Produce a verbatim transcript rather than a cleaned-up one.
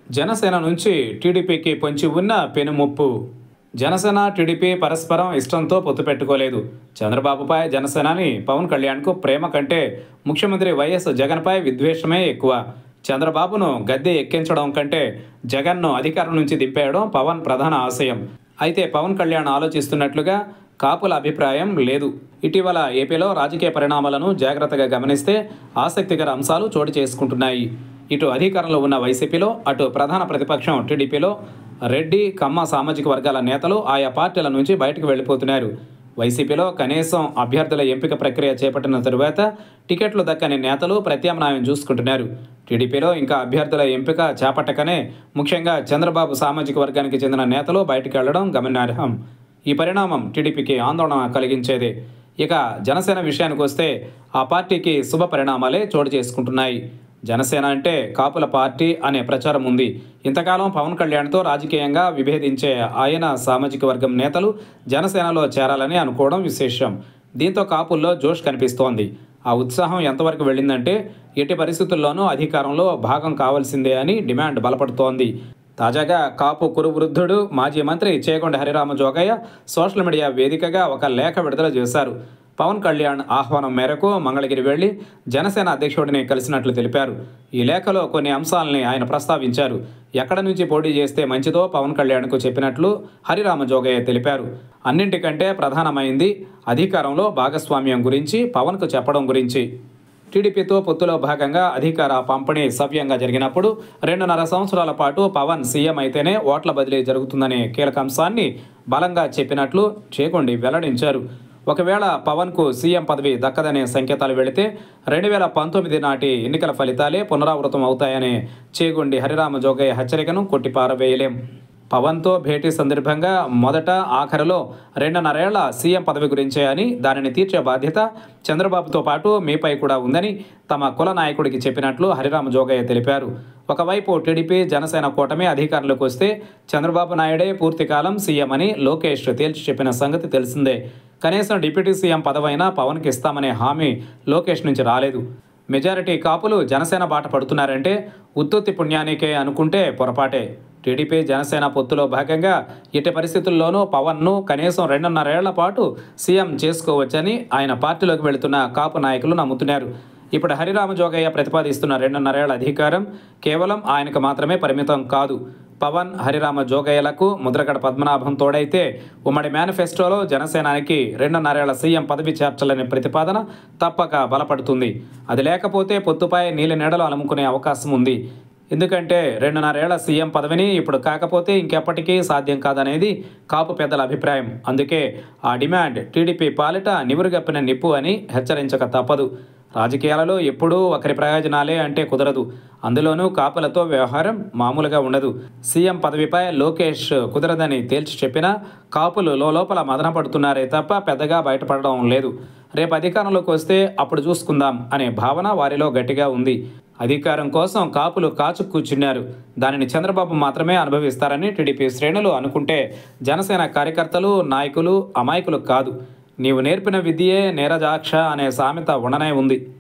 జనసేన నుంచి టీడీపీకి పొంచి ఉన్న పెనుముప్పు. జనసేన టీడీపీ పరస్పరం ఇష్టంతో పొత్తు పెట్టుకోలేదు. చంద్రబాబుపై జనసేనాని పవన్ కళ్యాణ్కు ప్రేమ కంటే ముఖ్యమంత్రి వైఎస్ జగన్పై విద్వేషమే ఎక్కువ. చంద్రబాబును గద్దె ఎక్కించడం కంటే జగన్ను అధికారం నుంచి దింపేయడం పవన్ ప్రధాన ఆశయం. అయితే పవన్ కళ్యాణ్ ఆలోచిస్తున్నట్లుగా కాపుల అభిప్రాయం లేదు. ఇటీవల ఏపీలో రాజకీయ పరిణామాలను జాగ్రత్తగా గమనిస్తే ఆసక్తికర అంశాలు చోటు చేసుకుంటున్నాయి. ఇటు అధికారంలో ఉన్న వైసీపీలో, అటు ప్రధాన ప్రతిపక్షం టీడీపీలో రెడ్డి, కమ్మ సామాజిక వర్గాల నేతలు ఆయా పార్టీల నుంచి బయటకు వెళ్ళిపోతున్నారు. వైసీపీలో కనీసం అభ్యర్థుల ఎంపిక ప్రక్రియ చేపట్టిన తరువాత టికెట్లు దక్కని నేతలు ప్రత్యామ్నాయం చూసుకుంటున్నారు. టీడీపీలో ఇంకా అభ్యర్థుల ఎంపిక చేపట్టకనే ముఖ్యంగా చంద్రబాబు సామాజిక వర్గానికి చెందిన నేతలు బయటకు వెళ్లడం గమనార్హం. ఈ పరిణామం టీడీపీకి ఆందోళన కలిగించేదే. ఇక జనసేన విషయానికి వస్తే ఆ పార్టీకి శుభ పరిణామాలే చోటు చేసుకుంటున్నాయి. జనసేన అంటే కాపుల పార్టీ అనే ప్రచారం ఉంది. ఇంతకాలం పవన్ కళ్యాణ్తో రాజకీయంగా విభేదించే ఆయన సామాజిక వర్గం నేతలు జనసేనలో చేరాలని అనుకోవడం విశేషం. దీంతో కాపుల్లో జోష్ కనిపిస్తోంది. ఆ ఉత్సాహం ఎంతవరకు వెళ్ళిందంటే ఎట్టి పరిస్థితుల్లోనూ అధికారంలో భాగం కావాల్సిందే అని డిమాండ్ బలపడుతోంది. తాజాగా కాపు కురువృద్ధుడు మాజీ మంత్రి చేగొండ హరిరామ జోగయ్య సోషల్ మీడియా వేదికగా ఒక లేఖ విడుదల చేశారు. పవన్ కళ్యాణ్ ఆహ్వానం మేరకు మంగళగిరి వెళ్లి జనసేన అధ్యక్షుడిని కలిసినట్లు తెలిపారు. ఈ లేఖలో కొన్ని అంశాలని ఆయన ప్రస్తావించారు. ఎక్కడ నుంచి పోటీ చేస్తే మంచిదో పవన్ కళ్యాణ్కు చెప్పినట్లు హరిరామ జోగయ్య తెలిపారు. అన్నింటికంటే ప్రధానమైంది అధికారంలో భాగస్వామ్యం గురించి పవన్కు చెప్పడం గురించి. టీడీపీతో పొత్తులో భాగంగా అధికార పంపిణీ సవ్యంగా జరిగినప్పుడు రెండున్నర సంవత్సరాల పాటు పవన్ సీఎం అయితేనే ఓట్ల బదిలీ జరుగుతుందనే కీలక అంశాన్ని బలంగా చెప్పినట్లు చేగొండి వెల్లడించారు. ఒకవేళ పవన్కు సీఎం పదవి దక్కదనే సంకేతాలు వెళితే రెండు వేల పంతొమ్మిది నాటి ఎన్నికల ఫలితాలే పునరావృతం అవుతాయనే చేగొండి హరిరామ జోగయ్య హెచ్చరికను కొట్టిపారవేయలేం. పవన్తో భేటీ సందర్భంగా మొదట ఆఖరిలో రెండున్నరేళ్ల సీఎం పదవి గురించే అని, దానిని తీర్చే బాధ్యత చంద్రబాబుతో పాటు మీపై కూడా ఉందని తమ కుల నాయకుడికి చెప్పినట్లు హరిరామ జోగయ్య తెలిపారు. ఒకవైపు టీడీపీ జనసేన కూటమి అధికారంలోకి వస్తే చంద్రబాబు నాయుడే పూర్తికాలం సీఎం అని లోకేష్ తేల్చి చెప్పిన సంగతి తెలిసిందే. కనీసం డిప్యూటీ సీఎం పదవైనా పవన్కి ఇస్తామనే హామీ లోకేష్ నుంచి రాలేదు. మెజారిటీ కాపులు జనసేన బాట పడుతున్నారంటే ఉత్తుత్తి పుణ్యానికే అనుకుంటే పొరపాటే. టీడీపీ జనసేన పొత్తులో భాగంగా ఎట్టి పరిస్థితుల్లోనూ పవన్ను కనీసం రెండున్నరేళ్ల పాటు సీఎం చేసుకోవచ్చని ఆయన పార్టీలోకి వెళుతున్న కాపు నాయకులు నమ్ముతున్నారు. ఇప్పుడు హరిరామ జోగయ్య ప్రతిపాదిస్తున్న రెండున్నరేళ్ల అధికారం కేవలం ఆయనకు మాత్రమే పరిమితం కాదు. పవన్, హరిరామ జోగయ్యలకు ముద్రగడ పద్మనాభం తోడైతే ఉమ్మడి మేనిఫెస్టోలో జనసేనానికి రెండున్నరేళ్ల సీఎం పదవి చేర్చాలనే ప్రతిపాదన తప్పక బలపడుతుంది. అది లేకపోతే పొత్తుపై నీలి నీడలు అలుముకునే అవకాశం ఉంది. ఎందుకంటే రెండున్నరేళ్ల సీఎం పదవిని ఇప్పుడు కాకపోతే ఇంకెప్పటికీ సాధ్యం కాదనేది కాపు పెద్దల అభిప్రాయం. అందుకే ఆ డిమాండ్ టీడీపీ పాలిట నివురుగప్పిన నిప్పు అని హెచ్చరించక తప్పదు. రాజకీయాలలో ఎప్పుడూ ఒకరి ప్రయోజనాలే అంటే కుదరదు. అందులోనూ కాపులతో వ్యవహారం మామూలుగా ఉండదు. సీఎం పదవిపై లోకేష్ కుదరదని తేల్చి చెప్పినా కాపులు లోపల మదన పడుతున్నారే తప్ప పెద్దగా బయటపడడం లేదు. రేపు అధికారంలోకి వస్తే అప్పుడు చూసుకుందాం అనే భావన వారిలో గట్టిగా ఉంది. అధికారం కోసం కాపులు కాచు కూర్చున్నారు. దానిని చంద్రబాబు మాత్రమే అనుభవిస్తారని టీడీపీ శ్రేణులు అనుకుంటే జనసేన కార్యకర్తలు, నాయకులు అమాయకులు కాదు. నీవు నేర్పిన విద్యే నీరజాక్ష అనే సామెత ఉండనే ఉంది.